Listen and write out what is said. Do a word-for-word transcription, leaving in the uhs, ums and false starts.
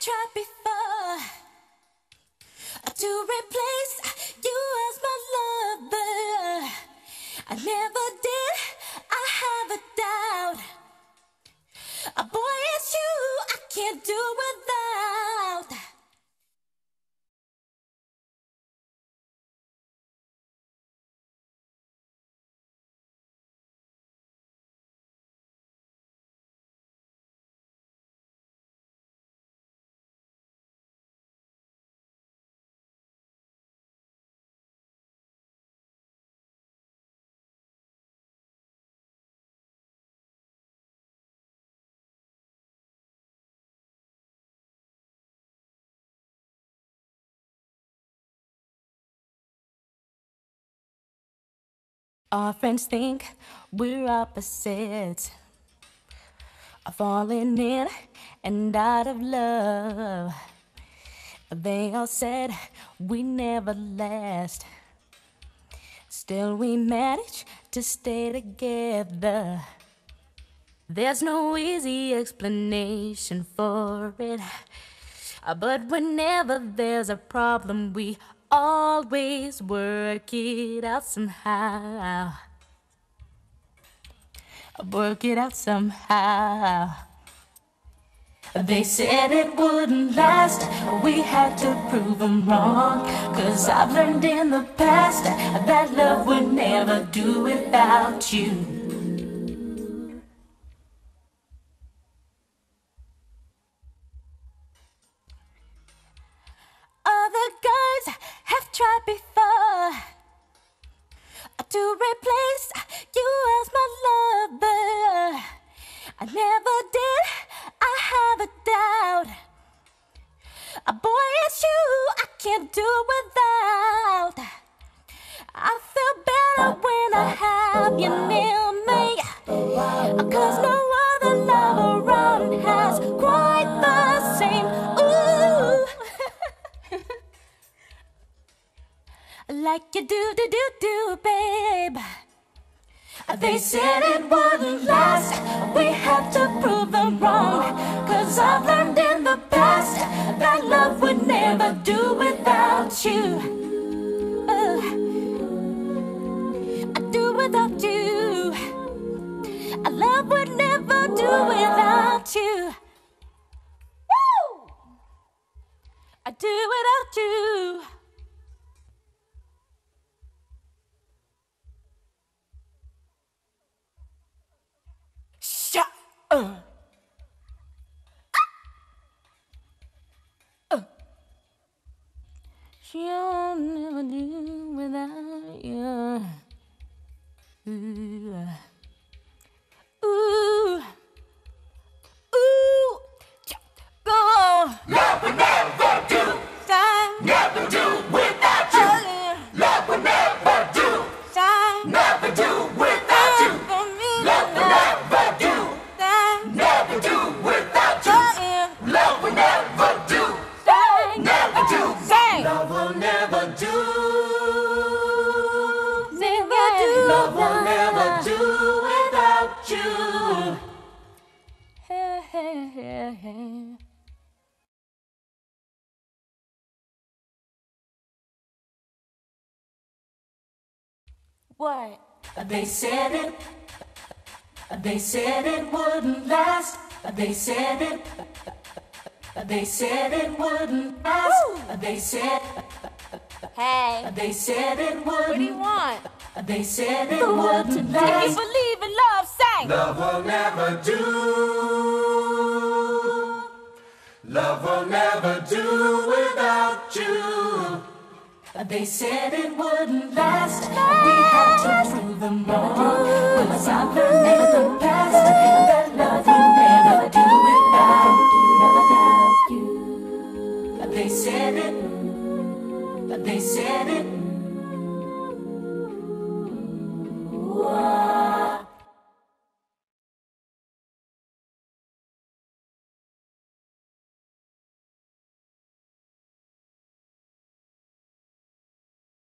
tried before to replace you as my lover. I never did, I have a doubt. A boy, it's you I can't do without. Our friends think we're opposites, falling in and out of love. They all said we never last. Still we manage to stay together. There's no easy explanation for it, but whenever there's a problem, we always work it out somehow. Work it out somehow. They said it wouldn't last, we had to prove them wrong. Cause I've learned in the past that love would never do without you. Other guys have tried before to replace you as my lover. I never did, I have a doubt. A boy, it's you I can't do without. I feel better when I have you near me, cause no other love around has quite the same. Ooh. Like you do, do, do, do, babe. They said it wouldn't last, we had to prove them wrong. Cause I've learned in the past that love would never do without you. uh, I do without you. A love would never do without you. Woo! I do without you. Uh. Uh. She'll never do without you. Ooh. Ooh. Ooh. Go. Love will never do. Time. Never do without you. Love will never do. Time. Never do without you. Love will never do. Never do without you. Love will never do. Never do. Love will never do. Never do. Love will never do without you. Hey, hey, hey, hey. What? They said it. They said it wouldn't last. They said it. They said it wouldn't last. Woo! They said. Hey. They said it wouldn't. What do you want? They said it The what to wouldn't do? If you last. believe in love, say. Love will never do. Love will never do without you. They said it wouldn't last. We had to prove them wrong. Cause I